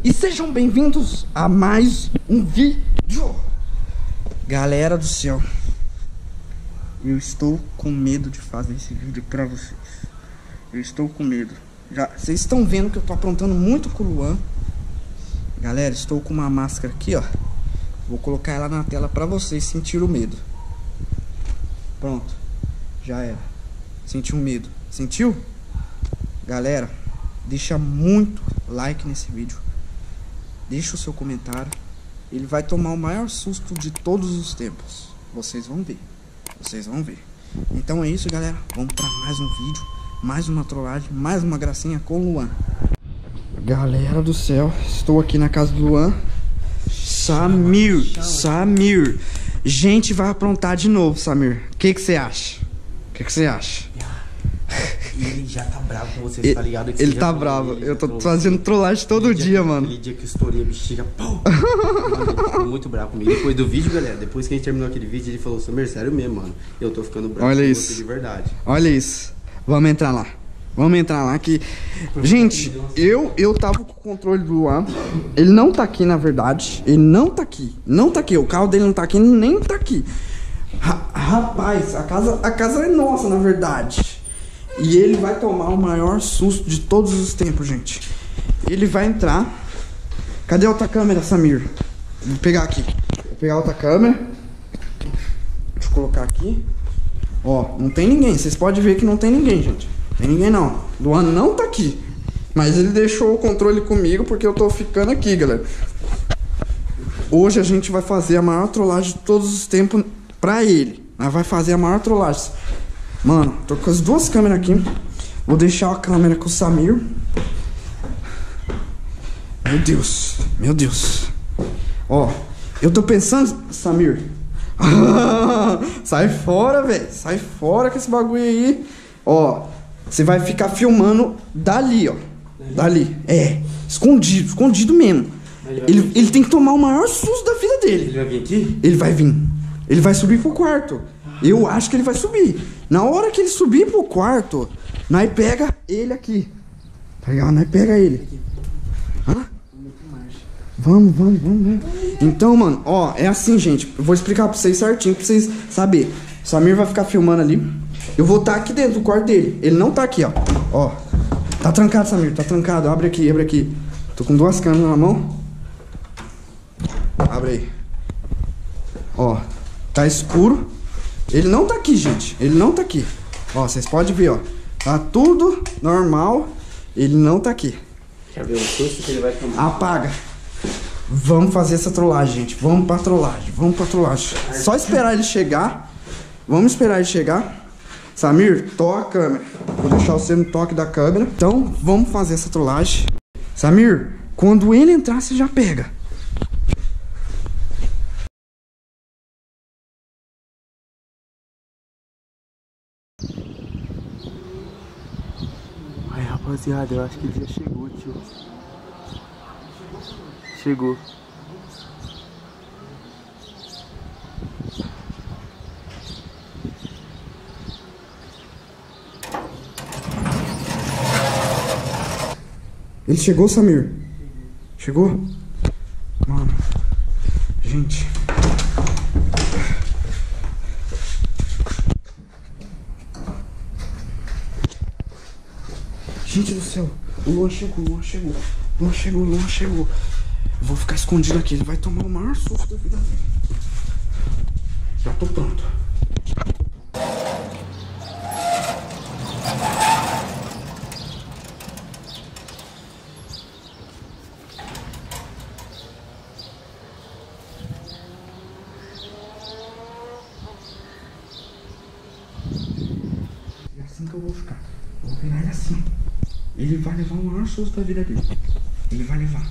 E sejam bem-vindos a mais um vídeo. Galera do céu, eu estou com medo de fazer esse vídeo pra vocês. Eu estou com medo. Já, vocês estão vendo que eu tô aprontando muito com o Luan. Galera, estou com uma máscara aqui, ó. Vou colocar ela na tela pra vocês sentirem o medo. Pronto, já era. Sentiu medo? Sentiu? Galera, deixa muito like nesse vídeo. Deixa o seu comentário. Ele vai tomar o maior susto de todos os tempos. Vocês vão ver. Vocês vão ver. Então é isso, galera. Vamos para mais um vídeo. Mais uma trollagem. Mais uma gracinha com o Luan. Galera do céu. Estou aqui na casa do Luan. Samir. Gente, vai aprontar de novo, Samir. O que você acha? O que você acha? Ele já tá bravo com você, tá ligado? Ele tá bravo. Eu tô fazendo trollagem todo dia, mano. Aquele dia que eu estourei a bexiga, pau! Mano, ele ficou muito bravo comigo. Depois do vídeo, galera, depois que a gente terminou aquele vídeo, ele falou: Samir, sério mesmo, mano. Eu tô ficando bravo com você de verdade. Olha isso. Vamos entrar lá. Vamos entrar lá que... Gente, eu tava com o controle do Luan. Ele não tá aqui, na verdade. Ele não tá aqui. Não tá aqui. O carro dele não tá aqui, nem tá aqui. Rapaz, a casa é nossa, na verdade. E ele vai tomar o maior susto de todos os tempos, gente. Ele vai entrar. Cadê a outra câmera, Samir? Vou pegar aqui. Vou pegar a outra câmera. Deixa eu colocar aqui. Ó, não tem ninguém. Vocês podem ver que não tem ninguém, gente. Não tem ninguém, não. Luan não tá aqui. Mas ele deixou o controle comigo porque eu tô ficando aqui, galera. Hoje a gente vai fazer a maior trollagem de todos os tempos pra ele. Nós vai fazer a maior trollagem. Mano, tô com as duas câmeras aqui. Vou deixar a câmera com o Samir. Meu Deus, meu Deus. Ó, eu tô pensando, Samir. Sai fora, velho. Sai fora com esse bagulho aí. Ó, você vai ficar filmando dali, ó. Dali. É, escondido, escondido mesmo. Ele tem que tomar o maior susto da vida dele. Ele vai vir aqui? Ele vai vir. Ele vai subir pro quarto. Eu acho que ele vai subir. Na hora que ele subir pro quarto, nós pega ele aqui. Tá ligado? Nós pega ele. Hã? Vamos. Então, mano, ó, é assim, gente. Eu vou explicar pra vocês certinho, pra vocês saberem. O Samir vai ficar filmando ali. Eu vou estar aqui dentro do quarto dele. Ele não tá aqui, ó. Ó. Tá trancado, Samir. Tá trancado. Abre aqui, abre aqui. Tô com duas câmeras na mão. Abre aí. Ó. Tá escuro. Ele não tá aqui, gente. Ele não tá aqui. Ó, vocês podem ver, ó. Tá tudo normal. Ele não tá aqui. Quer ver o susto que ele vai tomar? Apaga. Vamos fazer essa trollagem, gente. Vamos pra trollagem. Vamos pra trollagem. Só esperar ele chegar. Vamos esperar ele chegar. Samir, toca a câmera. Vou deixar você no toque da câmera. Então, vamos fazer essa trollagem. Samir, quando ele entrar, você já pega. Ai, rapaziada, eu acho que ele já chegou, tio. Chegou. Ele chegou, Samir? Chegou? Mano, gente. Gente do céu, o Luan chegou. Eu vou ficar escondido aqui, ele vai tomar o maior susto da vida dele. Já tô pronto. É assim que eu vou ficar. Eu vou virar ele assim. Ele vai levar o maior susto da vida dele. Ele vai levar.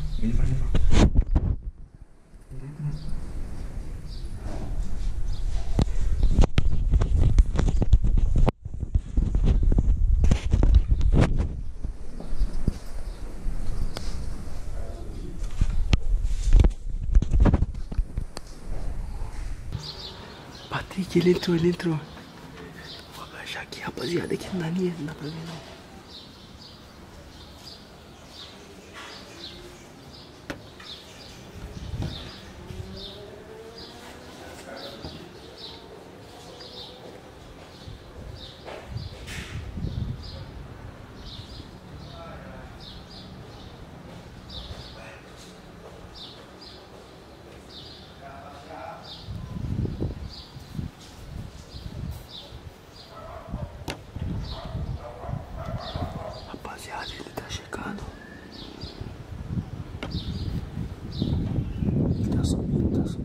Patrick, ele entrou. Vou agachar aqui, rapaziada, que não dá pra ver não.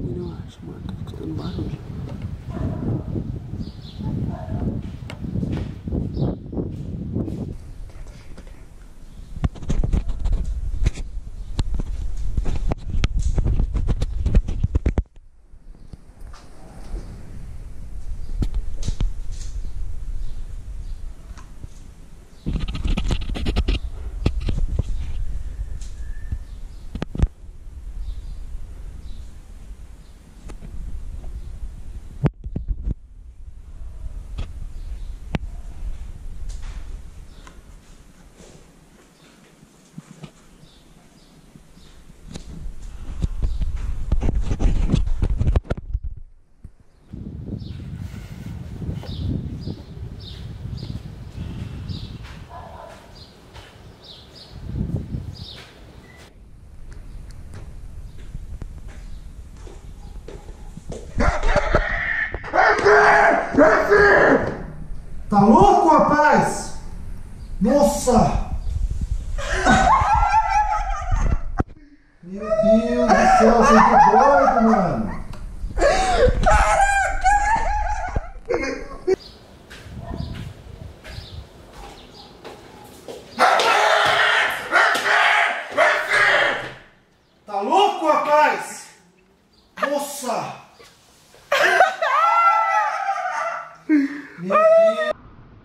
também não acho, mano. Tô escutando barulho. Tá louco, rapaz? Nossa! Meu Deus do céu, você tá doido, mano! Tá louco, rapaz? Nossa! Meu Deus!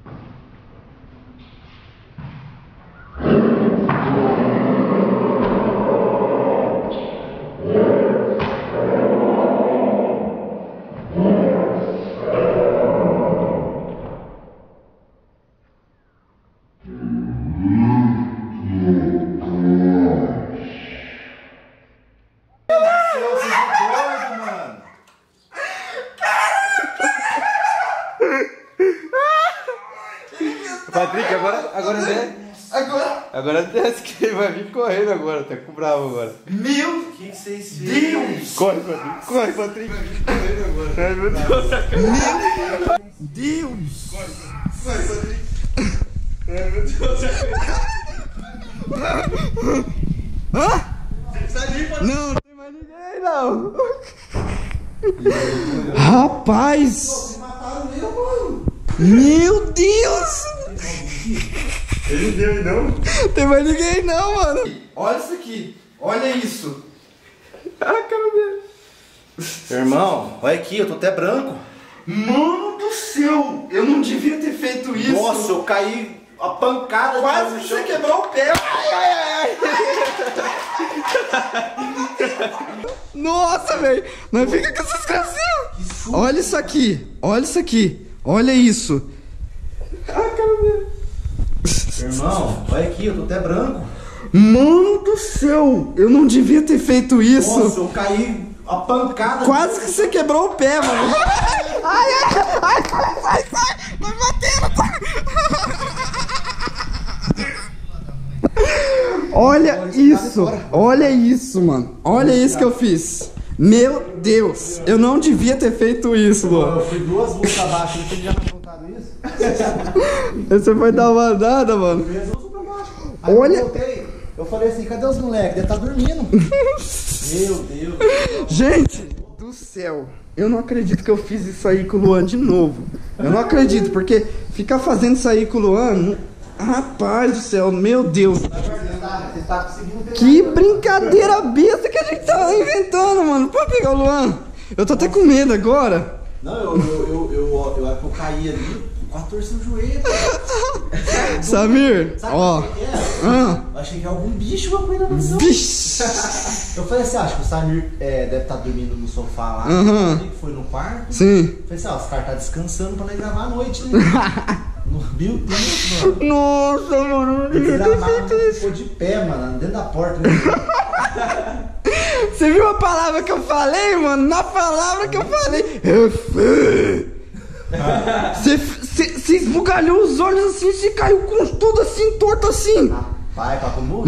Patrick, agora desce que ele vai vir correndo agora, tá com bravo agora. Meu Que vocês viram? Deus! Corre, Patrick, vai vir correndo agora. Ai, meu Deus, Deus! Corre, Patrick. Ai, meu Deus, Hã? sai daí, Patrick. Não tem mais ninguém, não! Rapaz! Mataram ele, mano! Meu Deus! Ele deu, não? Tem mais ninguém não, mano! Olha isso aqui! Olha isso! Ah, cara dele. Irmão, olha aqui, eu tô até branco. Mano do céu! Eu não devia ter feito isso! Nossa, eu caí a pancada. Quase que você quebrou o pé! Ai, ai, ai! Nossa, velho! Não fica com essas gracinhas! Olha isso aqui! Olha isso aqui! Olha isso! Ah, cara dele. Irmão, olha aqui, eu tô até branco. Mano do céu! Eu não devia ter feito isso! Nossa, eu caí a pancada. Quase que você quebrou o pé, mano! Ai, ai, ai, sai, sai! Vai batendo! Olha isso! Olha isso, mano! Olha isso que eu fiz! Meu Deus! Eu não devia ter feito isso, mano! Eu fui 2 voltas abaixo, você já não contado isso? Você foi dar uma andada, mano! Aí Olha- eu voltei, eu falei assim, cadê os moleques? Deve estar dormindo. Meu Deus. Gente do céu! Eu não acredito que eu fiz isso aí com o Luan de novo. Eu não acredito, porque ficar fazendo isso aí com o Luan... Rapaz do céu, meu Deus! Você tá conseguindo pegar. Que brincadeira besta que a gente tá inventando, mano. Pode pegar o Luan. Eu tô até com medo agora. Não, eu caí ali, quase torci o joelho. Samir, Sabe ó. o que é? Ah, Eu achei que era algum bicho que foi na mansão. bicho. Eu falei assim, acho que o Samir deve estar dormindo no sofá lá. Aham. Ele foi no quarto. Sim. Eu falei assim, ó, os caras tá descansando pra nós gravar à noite, né? Meu Deus, mano. Nossa, mano, não Esse devia ter gramado feito isso. ficou de pé, mano, dentro da porta. Né? Você viu a palavra que eu falei, mano? Na palavra que eu falei. Você esbugalhou os olhos assim, você caiu com tudo assim, torto assim. Vai, papo morro.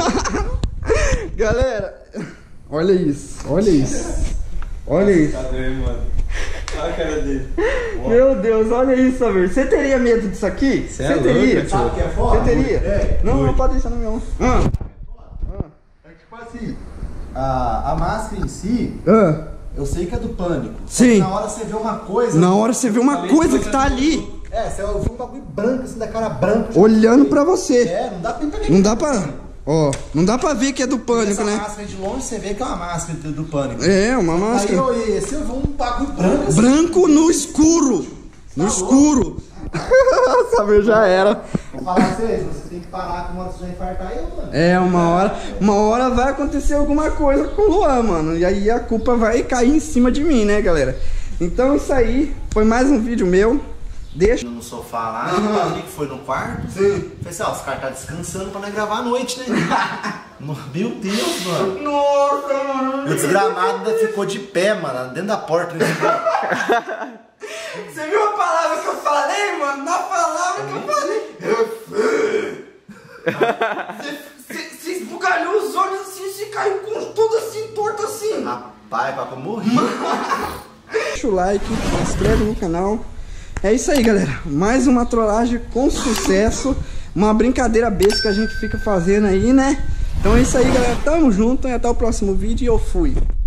Galera, olha isso, olha isso. Olha isso. Cadê, mano? Olha a cara dele. Meu Deus, olha isso, Samir. Você teria medo disso aqui? Você é teria? louco, Sabe o que é foda? Você teria? É. Não, não pode deixar no meu. É tipo assim, a máscara em si, eu sei que é do pânico. Sim. Na hora você vê uma coisa. Na hora você vê uma coisa que tá ali, Você ouve um bagulho branco, assim, da cara branca. olhando pra você. Não dá pra entender. Não dá pra... Ó, não dá pra ver que é do pânico, essa né? máscara de longe você vê que é uma máscara do pânico. É, uma máscara. Aí eu olhei esse, eu vi um bagulho branco assim. Branco no escuro. No escuro. Sabe, já era. Vou falar pra vocês tem que parar que uma hora você vai infartar eu, mano. É, uma hora vai acontecer alguma coisa com o Luan, mano. E aí a culpa vai cair em cima de mim, né, galera? Então isso aí foi mais um vídeo meu. Deixa. No sofá lá, que foi no quarto. Sim. Falei assim, os caras tá descansando pra nós gravar à noite, né? Meu Deus, mano. Nossa, mano. O desgramado ficou de pé, mano, dentro da porta. Você viu a palavra que eu falei, mano? Na palavra que eu falei. Você esbugalhou os olhos assim, você caiu com tudo assim, torto assim. Rapaz, papai, eu morri. Deixa o like, se inscreve no canal. É isso aí, galera. Mais uma trollagem com sucesso. Uma brincadeira besta que a gente fica fazendo aí, né? Então é isso aí, galera. Tamo junto e até o próximo vídeo e eu fui.